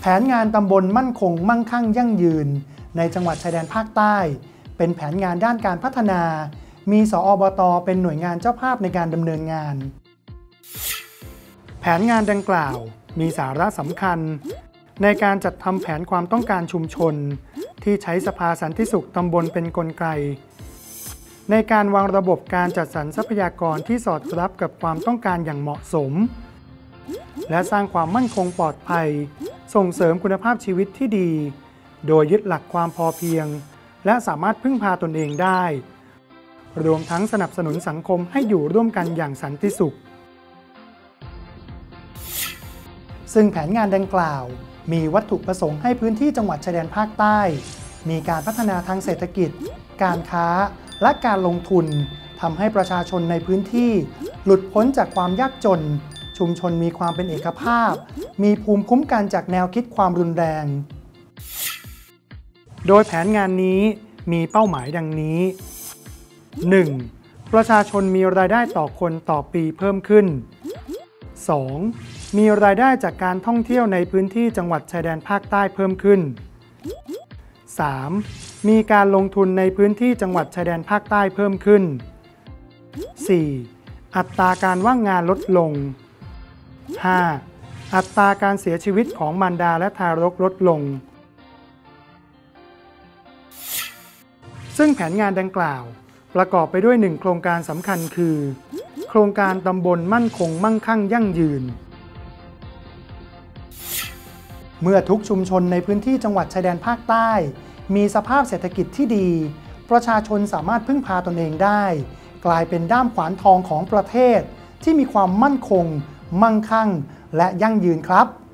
แผนงานตำบลมั่นคงมั่งคั่งยั่งยืนในจังหวัดชายแดนภาคใต้เป็นแผนงานด้านการพัฒนามีสอบต.เป็นหน่วยงานเจ้าภาพในการดำเนินงานแผนงานดังกล่าวมีสาระสำคัญในการจัดทำแผนความต้องการชุมชนที่ใช้สภาสันติสุขตำบลเป็นกลไกในการวางระบบการจัดสรรทรัพยากรที่สอดรับกับความต้องการอย่างเหมาะสมและสร้างความมั่นคงปลอดภัยส่งเสริมคุณภาพชีวิตที่ดีโดยยึดหลักความพอเพียงและสามารถพึ่งพาตนเองได้รวมทั้งสนับสนุนสังคมให้อยู่ร่วมกันอย่างสันติสุขซึ่งแผนงานดังกล่าวมีวัตถุประสงค์ให้พื้นที่จังหวัดชายแดนภาคใต้มีการพัฒนาทางเศรษฐกิจการค้าและการลงทุนทำให้ประชาชนในพื้นที่หลุดพ้นจากความยากจนชุมชนมีความเป็นเอกภาพมีภูมิคุ้มกันจากแนวคิดความรุนแรงโดยแผนงานนี้มีเป้าหมายดังนี้ 1. ประชาชนมีรายได้ต่อคนต่อปีเพิ่มขึ้น 2. มีรายได้จากการท่องเที่ยวในพื้นที่จังหวัดชายแดนภาคใต้เพิ่มขึ้น 3. มีการลงทุนในพื้นที่จังหวัดชายแดนภาคใต้เพิ่มขึ้น 4. อัตราการว่างงานลดลง 5. อัตราการเสียชีวิตของมารดาและทารกลดลงซึ่งแผนงานดังกล่าวประกอบไปด้วย1โครงการสำคัญคือโครงการตำบลมั่นคงมั่งคั่งยั่งยืนเมื่อทุกชุมชนในพื้นที่จังหวัดชายแดนภาคใต้มีสภาพเศรษฐกิจที่ดีประชาชนสามารถพึ่งพาตนเองได้กลายเป็นด้ามขวานทองของประเทศที่มีความมั่นคงมั่งคั่งและยั่งยืนครับ